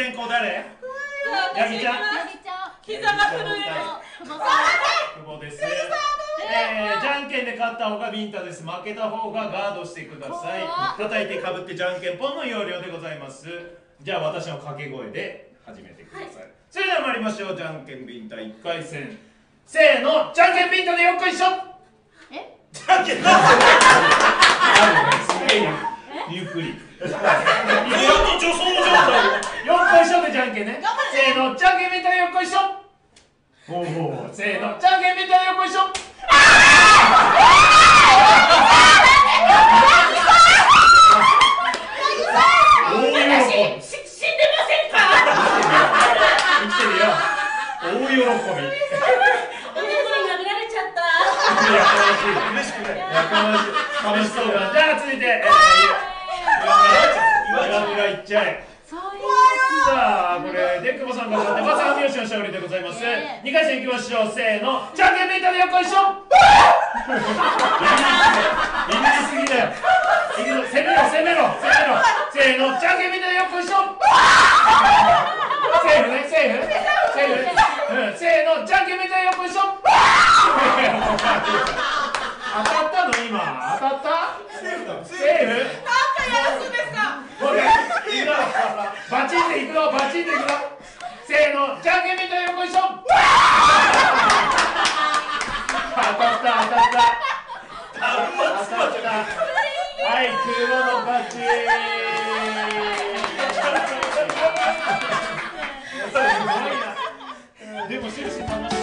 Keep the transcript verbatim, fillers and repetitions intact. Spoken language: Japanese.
先行誰？ヤギちゃん。 膝が震える。 久保です。えー、じゃんけんで勝った方がビンタです。負けた方がガードしてください。叩いてかぶってじゃんけんぽんの要領でございます。じゃあ私の掛け声で始めてください。はい、それでは参りましょう。じゃんけんビンタいっかい戦。せーの、じゃんけんビンタでよっこいしょ。え？じゃんけんなんで？あるね、すげえゆっくり。意外と助走状態。よっこいしょでじゃんけんね。せーの、じゃんけんビンタでよっこいしょ。おお、せーの、じゃんけんビンタでよっこいしょ。楽しそうだ。じゃあ続いて、えー、岩村いっちゃえ。さあこれで久保さんが勝ってまずは三好の勝利でございます。にかい戦いきましょう。せーの、じゃんけんビンタでよっこいしょ。ビビりすぎだよ。攻めろ攻めろ攻めろ。せーの、じゃんけんビンタでよっこいしょ。セーフね、セーフセーフ、うん、せーの、じゃんけんビンタでよっこいしょ。当たったの今、当たった？セーフだ。セーフ？なんかやらすんですか？これ、バチンでいくよ、バチンでいくよ。せーの、じゃんけんビンタでよっこいしょ。当たった、当たった。当たった。はい、黒の勝ち。でも、終始楽しい。